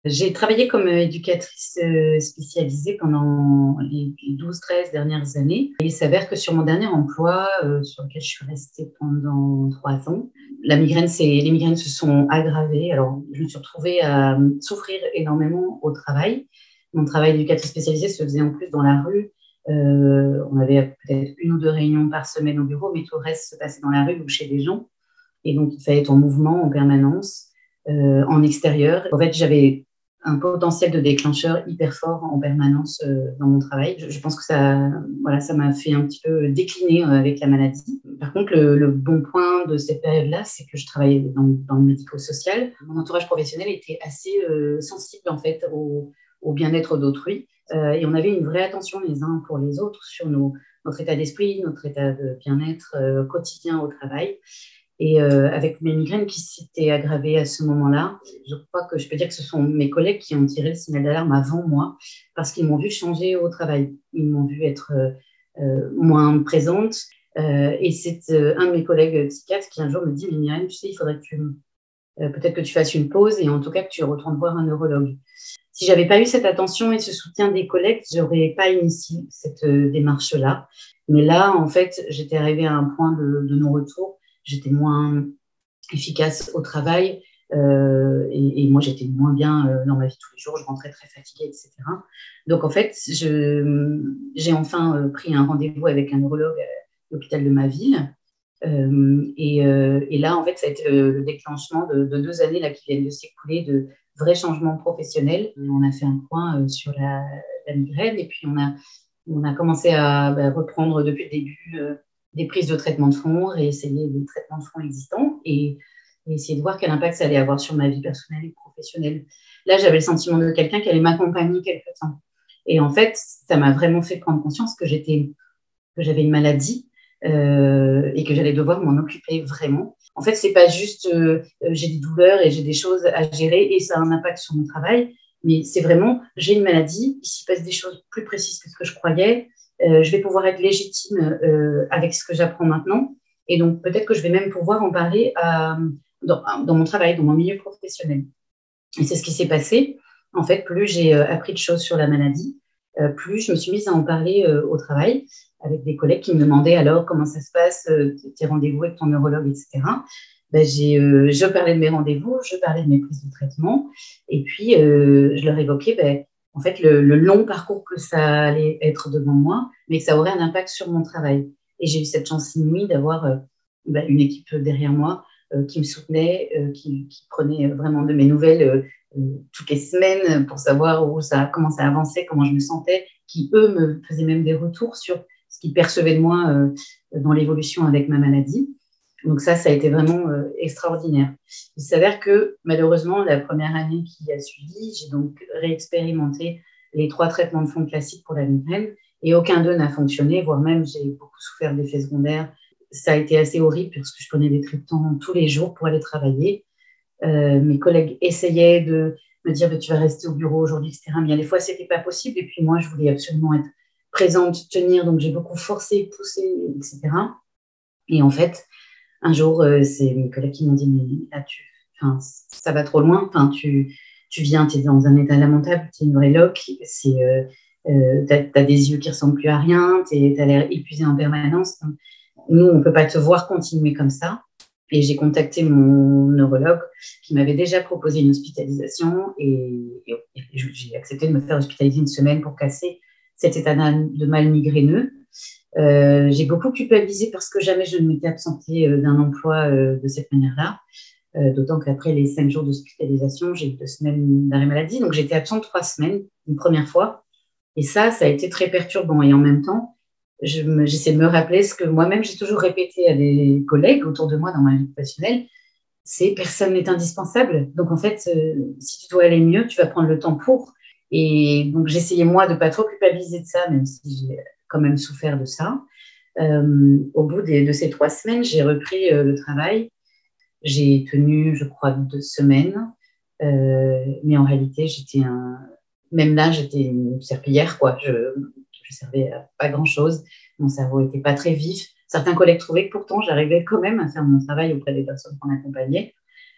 J'ai travaillé comme éducatrice spécialisée pendant les 12-13 dernières années. Et il s'avère que sur mon dernier emploi, sur lequel je suis restée pendant 3 ans, les migraines se sont aggravées. Alors, je me suis retrouvée à souffrir énormément au travail. Mon travail d'éducatrice spécialisée se faisait en plus dans la rue. On avait peut-être 1 ou 2 réunions par semaine au bureau, mais tout le reste se passait dans la rue ou chez des gens. Et donc, il fallait être en mouvement en permanence, en extérieur. En fait, j'avais un potentiel de déclencheur hyper fort en permanence dans mon travail. Je pense que ça, voilà, ça m'a fait un petit peu décliner avec la maladie. Par contre, le bon point de cette période-là, c'est que je travaillais dans le médico-social. Mon entourage professionnel était assez sensible en fait au bien-être d'autrui. Et on avait une vraie attention les uns pour les autres sur notre état d'esprit, notre état de bien-être quotidien au travail. Et avec mes migraines qui s'étaient aggravées à ce moment-là, je crois que je peux dire que ce sont mes collègues qui ont tiré le signal d'alarme avant moi, parce qu'ils m'ont vu changer au travail. Ils m'ont vu être moins présente. Et c'est un de mes collègues psychiatres qui un jour me dit, mais Myriam, tu sais, il faudrait que peut-être que tu fasses une pause et en tout cas que tu retournes voir un neurologue. Si j'avais pas eu cette attention et ce soutien des collègues, j'aurais pas initié cette démarche-là. Mais là, en fait, j'étais arrivée à un point de non-retour. J'étais moins efficace au travail et moi, j'étais moins bien dans ma vie tous les jours. Je rentrais très fatiguée, etc. Donc, en fait, j'ai enfin pris un rendez-vous avec un neurologue à l'hôpital de ma ville. Et là, en fait, ça a été le déclenchement de 2 années là, qui viennent de s'écouler, de vrais changements professionnels. On a fait un point sur la migraine et puis on a commencé à reprendre depuis le début des prises de traitement de fond, réessayer les traitements de fond existants et essayer de voir quel impact ça allait avoir sur ma vie personnelle et professionnelle. Là, j'avais le sentiment de quelqu'un qui allait m'accompagner quelque temps. Et en fait, ça m'a vraiment fait prendre conscience que j'avais une maladie et que j'allais devoir m'en occuper vraiment. En fait, c'est pas juste j'ai des douleurs et j'ai des choses à gérer et ça a un impact sur mon travail, mais c'est vraiment j'ai une maladie, il s'y passe des choses plus précises que ce que je croyais, je vais pouvoir être légitime avec ce que j'apprends maintenant et donc peut-être que je vais même pouvoir en parler dans mon travail, dans mon milieu professionnel. Et c'est ce qui s'est passé. En fait, plus j'ai appris de choses sur la maladie, plus je me suis mise à en parler au travail avec des collègues qui me demandaient alors comment ça se passe, tes rendez-vous avec ton neurologue, etc. Je parlais de mes rendez-vous, je parlais de mes prises de traitement, et puis je leur évoquais en fait le long parcours que ça allait être devant moi, mais que ça aurait un impact sur mon travail. Et j'ai eu cette chance inouïe d'avoir une équipe derrière moi qui me soutenait, qui prenait vraiment de mes nouvelles toutes les semaines pour savoir comment ça avançait, comment je me sentais, qui eux me faisaient même des retours sur ce qu'ils percevaient de moi dans l'évolution avec ma maladie. Donc ça a été vraiment extraordinaire. Il s'avère que malheureusement, la première année qui a suivi, j'ai donc réexpérimenté les 3 traitements de fond classiques pour la migraine et aucun d'eux n'a fonctionné, voire même j'ai beaucoup souffert d'effets secondaires. Ça a été assez horrible parce que je prenais des triptans tous les jours pour aller travailler. Mes collègues essayaient de me dire tu vas rester au bureau aujourd'hui, etc. Mais il y a des fois, ce n'était pas possible. Et puis moi, je voulais absolument être présente, tenir. Donc, j'ai beaucoup forcé, poussé, etc. Et en fait, un jour, c'est mes collègues qui m'ont dit mais là, ça va trop loin. Enfin, tu viens, tu es dans un état lamentable, tu es une vraie loque. Tu as des yeux qui ressemblent plus à rien, tu as l'air épuisé en permanence. Nous, on ne peut pas te voir continuer comme ça. Et j'ai contacté mon neurologue qui m'avait déjà proposé une hospitalisation et j'ai accepté de me faire hospitaliser une semaine pour casser cet état de mal migraineux. J'ai beaucoup culpabilisé parce que jamais je ne m'étais absentée d'un emploi de cette manière-là. D'autant qu'après les 5 jours d'hospitalisation, j'ai eu 2 semaines d'arrêt maladie. Donc, j'étais absente 3 semaines, une première fois. Et ça a été très perturbant. Et en même temps, j'essaie de me rappeler ce que moi-même j'ai toujours répété à des collègues autour de moi dans ma vie professionnelle, c'est personne n'est indispensable. Donc en fait, si tu dois aller mieux, tu vas prendre le temps pour. Et donc j'essayais moi de ne pas trop culpabiliser de ça, même si j'ai quand même souffert de ça. Au bout de ces 3 semaines, j'ai repris le travail. J'ai tenu, je crois, 2 semaines. Mais en réalité, même là, j'étais une serpillière, quoi. Je servais à pas grand-chose. Mon cerveau n'était pas très vif. Certains collègues trouvaient que pourtant, j'arrivais quand même à faire mon travail auprès des personnes qu'on accompagnait.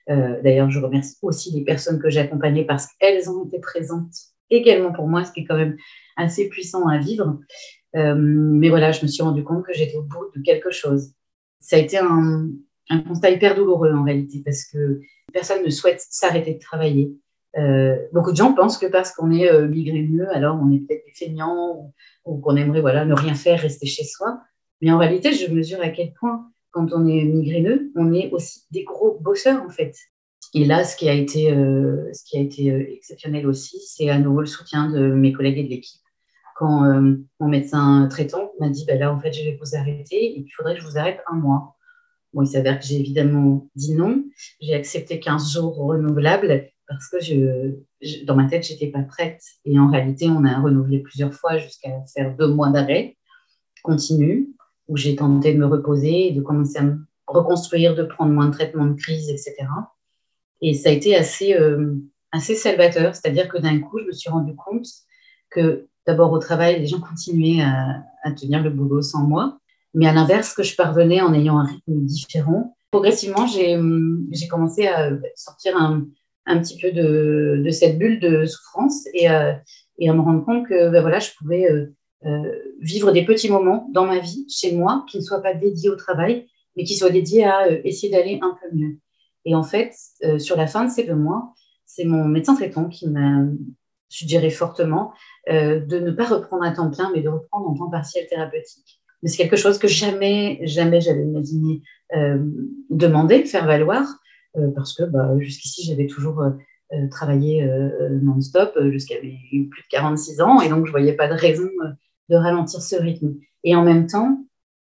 D'ailleurs, je remercie aussi les personnes que j'ai accompagnées parce qu'elles ont été présentes également pour moi, ce qui est quand même assez puissant à vivre. Mais voilà, je me suis rendu compte que j'étais au bout de quelque chose. Ça a été un constat hyper douloureux en réalité parce que personne ne souhaite s'arrêter de travailler. Beaucoup de gens pensent que parce qu'on est migraineux, alors on est peut-être des feignants ou qu'on aimerait voilà, ne rien faire, rester chez soi. Mais en réalité, je mesure à quel point, quand on est migraineux, on est aussi des gros bosseurs en fait. Et là, ce qui a été exceptionnel aussi, c'est à nouveau le soutien de mes collègues et de l'équipe quand mon médecin traitant m'a dit bah là, en fait, je vais vous arrêter et il faudrait que je vous arrête un mois. Bon, il s'avère que j'ai évidemment dit non. J'ai accepté 15 jours renouvelables parce que dans ma tête, je n'étais pas prête. Et en réalité, on a renouvelé plusieurs fois jusqu'à faire 2 mois d'arrêt continu où j'ai tenté de me reposer, de commencer à me reconstruire, de prendre moins de traitements de crise, etc. Et ça a été assez salvateur. C'est-à-dire que d'un coup, je me suis rendu compte que d'abord au travail, les gens continuaient à tenir le boulot sans moi. Mais à l'inverse, que je parvenais en ayant un rythme différent. Progressivement, j'ai commencé à sortir un petit peu de cette bulle de souffrance et à me rendre compte que ben voilà, je pouvais vivre des petits moments dans ma vie, chez moi, qui ne soient pas dédiés au travail, mais qui soient dédiés à essayer d'aller un peu mieux. Et en fait, sur la fin de ces 2 mois, c'est mon médecin traitant qui m'a suggéré fortement de ne pas reprendre à temps plein, mais de reprendre en temps partiel thérapeutique. Mais c'est quelque chose que jamais, jamais j'avais imaginé demander, faire valoir, parce que jusqu'ici, j'avais toujours travaillé non-stop jusqu'à mes plus de 46 ans, et donc je ne voyais pas de raison de ralentir ce rythme. Et en même temps,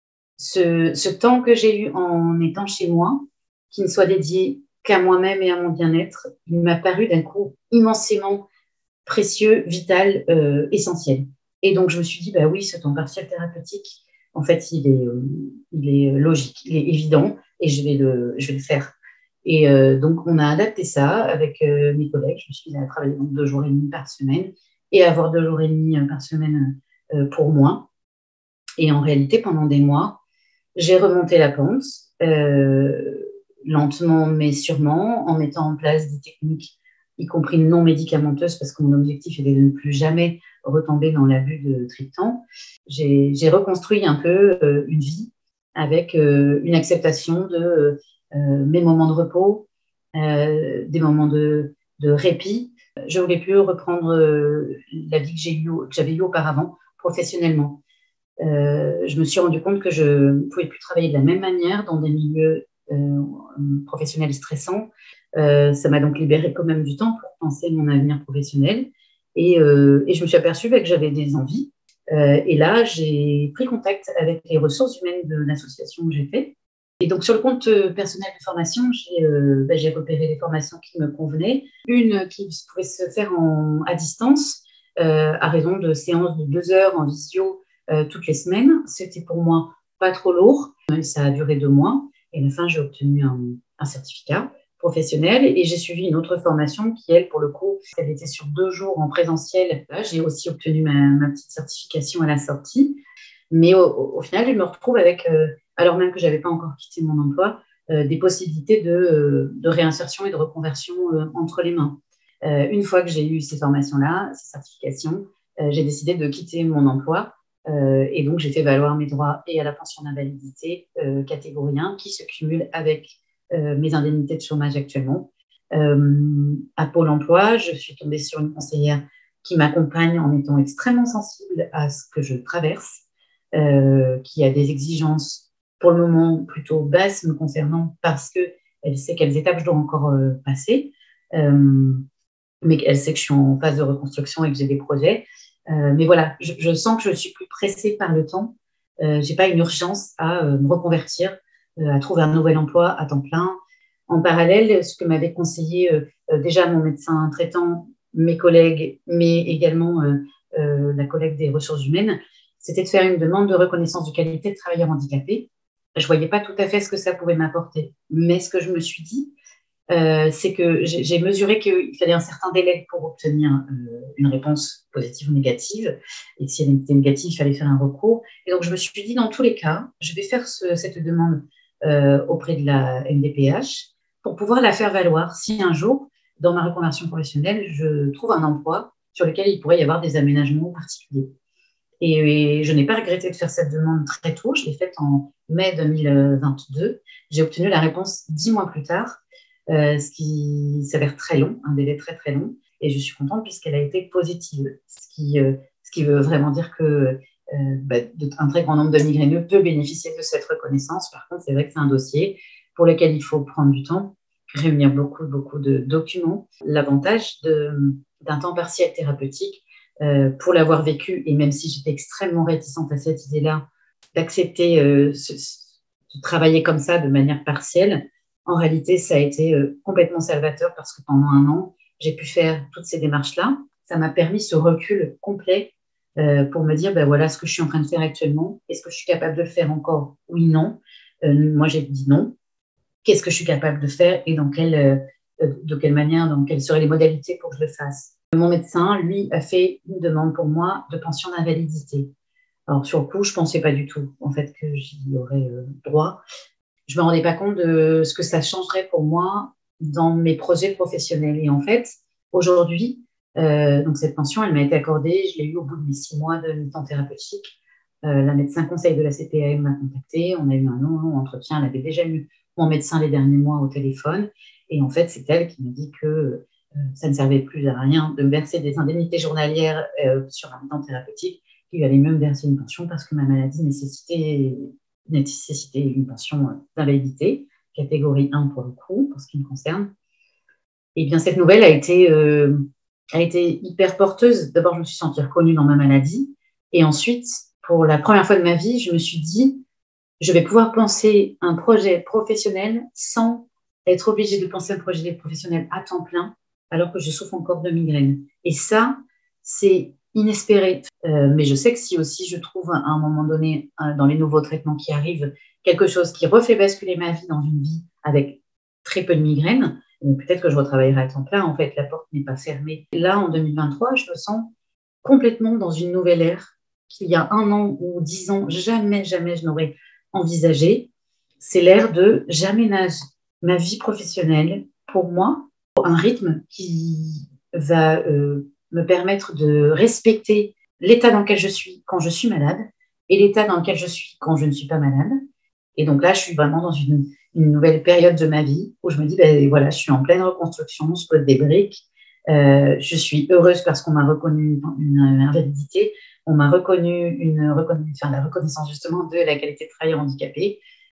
ce temps que j'ai eu en étant chez moi, qui ne soit dédié qu'à moi-même et à mon bien-être, il m'a paru d'un coup immensément précieux, vital, essentiel. Et donc, je me suis dit, bah oui, ce temps partiel thérapeutique, en fait, il est logique, il est évident et je vais le faire. Et donc, on a adapté ça avec mes collègues. Je me suis mis à travailler donc 2 jours et demi par semaine et avoir 2 jours et demi par semaine pour moi. Et en réalité, pendant des mois, j'ai remonté la pente, lentement mais sûrement, en mettant en place des techniques, y compris non médicamenteuses, parce que mon objectif était de ne plus jamais retomber dans l'abus de triptan. J'ai reconstruit un peu une vie avec une acceptation de mes moments de repos, des moments de répit. Je ne voulais plus reprendre la vie que j'avais eue auparavant professionnellement. Je me suis rendu compte que je ne pouvais plus travailler de la même manière dans des milieux professionnels stressants. Ça m'a donc libéré quand même du temps pour penser mon avenir professionnel. Et je me suis aperçue que j'avais des envies. Et là, j'ai pris contact avec les ressources humaines de l'association que j'ai fait. Et donc, sur le compte personnel de formation, j'ai repéré des formations qui me convenaient. Une qui pouvait se faire à distance, à raison de séances de 2 heures en visio toutes les semaines. C'était pour moi pas trop lourd. Ça a duré 2 mois. Et à la fin, j'ai obtenu un certificat professionnel et j'ai suivi une autre formation qui, elle, pour le coup, elle était sur 2 jours en présentiel. Là, j'ai aussi obtenu ma petite certification à la sortie. Mais au final, je me retrouve avec, alors même que je n'avais pas encore quitté mon emploi, des possibilités de réinsertion et de reconversion entre les mains. Une fois que j'ai eu ces formations-là, ces certifications, j'ai décidé de quitter mon emploi et donc j'ai fait valoir mes droits et à la pension d'invalidité catégorie 1 qui se cumule avec mes indemnités de chômage actuellement. À Pôle emploi, je suis tombée sur une conseillère qui m'accompagne en étant extrêmement sensible à ce que je traverse, qui a des exigences pour le moment plutôt basses me concernant parce qu'elle sait quelles étapes je dois encore passer, mais elle sait que je suis en phase de reconstruction et que j'ai des projets. Mais voilà, je sens que je suis plus pressée par le temps. Je n'ai pas une urgence à me reconvertir, à trouver un nouvel emploi à temps plein. En parallèle, ce que m'avait conseillé déjà mon médecin traitant, mes collègues, mais également la collègue des ressources humaines, c'était de faire une demande de reconnaissance de qualité de travailleur handicapé. Je ne voyais pas tout à fait ce que ça pouvait m'apporter. Mais ce que je me suis dit, c'est que j'ai mesuré qu'il fallait un certain délai pour obtenir une réponse positive ou négative. Et si elle était négative, il fallait faire un recours. Et donc, je me suis dit, dans tous les cas, je vais faire cette demande auprès de la MDPH pour pouvoir la faire valoir si un jour, dans ma reconversion professionnelle, je trouve un emploi sur lequel il pourrait y avoir des aménagements particuliers. Et je n'ai pas regretté de faire cette demande très tôt. Je l'ai faite en mai 2022. J'ai obtenu la réponse 10 mois plus tard, ce qui s'avère très long, un délai très très long. Et je suis contente puisqu'elle a été positive, ce qui veut vraiment dire que un très grand nombre de migraineux peut bénéficier de cette reconnaissance. Par contre, c'est vrai que c'est un dossier pour lequel il faut prendre du temps, réunir beaucoup de documents. L'avantage d'un temps partiel thérapeutique, pour l'avoir vécu, et même si j'étais extrêmement réticente à cette idée-là, d'accepter de travailler comme ça de manière partielle, en réalité, ça a été complètement salvateur parce que pendant un an, j'ai pu faire toutes ces démarches-là. Ça m'a permis ce recul complet pour me dire, ben voilà ce que je suis en train de faire actuellement. Est-ce que je suis capable de le faire encore? Oui, non. Moi, j'ai dit non. Qu'est-ce que je suis capable de faire et de quelle manière, dans quelles seraient les modalités pour que je le fasse? Mon médecin, lui, a fait une demande pour moi de pension d'invalidité. Alors, sur le coup, je ne pensais pas du tout, en fait, que j'y aurais droit. Je ne me rendais pas compte de ce que ça changerait pour moi dans mes projets professionnels. Et en fait, aujourd'hui, donc cette pension, elle m'a été accordée. Je l'ai eue au bout de mes 6 mois de mi-temps thérapeutique. La médecin conseil de la CPAM m'a contactée. On a eu un long entretien. Elle avait déjà eu mon médecin les derniers mois au téléphone. Et en fait, c'est elle qui m'a dit que ça ne servait plus à rien de me verser des indemnités journalières sur un mi-temps thérapeutique, qu'il allait mieux me verser une pension parce que ma maladie nécessiter une pension d'invalidité, catégorie 1 pour le coup, pour ce qui me concerne. Et bien, cette nouvelle a été hyper porteuse. D'abord, je me suis sentie reconnue dans ma maladie. Et ensuite, pour la première fois de ma vie, je me suis dit, je vais pouvoir penser un projet professionnel sans être obligée de penser un projet professionnel à temps plein, alors que je souffre encore de migraine. Et ça, c'est inespéré. Mais je sais que si aussi je trouve à un moment donné, dans les nouveaux traitements qui arrivent, quelque chose qui refait basculer ma vie dans une vie avec très peu de migraine, peut-être que je retravaillerai à temps plein. En fait, la porte n'est pas fermée. Là, en 2023, je me sens complètement dans une nouvelle ère qu'il y a 1 an ou 10 ans, jamais je n'aurais envisagé. C'est l'ère de j'aménage ma vie professionnelle pour moi, un rythme qui va me permettre de respecter l'état dans lequel je suis quand je suis malade et l'état dans lequel je suis quand je ne suis pas malade. Et donc là, je suis vraiment dans une nouvelle période de ma vie où je me dis, ben voilà, je suis en pleine reconstruction, je pose des briques. Je suis heureuse parce qu'on m'a reconnu une invalidité, on m'a reconnu la reconnaissance justement de la qualité de travailleur handicapé.